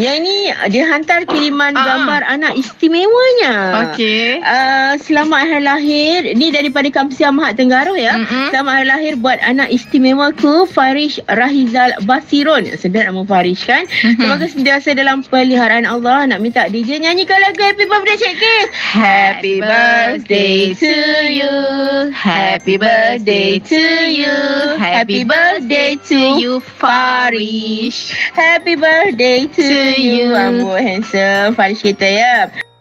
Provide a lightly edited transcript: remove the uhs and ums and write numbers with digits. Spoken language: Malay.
Yang ni dia hantar kiriman gambar anak istimewanya. Okey. Selamat hari lahir. Ni daripada Kamsia Mahat Tenggara ya. Selamat hari lahir buat anak istimewaku Farish Rahiezal Basiron. Sedap nama Farish kan. Semoga sentiasa dalam peliharaan Allah. Nak minta DJ nyanyikan lagu Happy Birthday Cik Kis. Happy birthday to you. Happy birthday to you. Happy birthday to you Farish. Happy birthday to you. Ambul handsome Farish kita ya.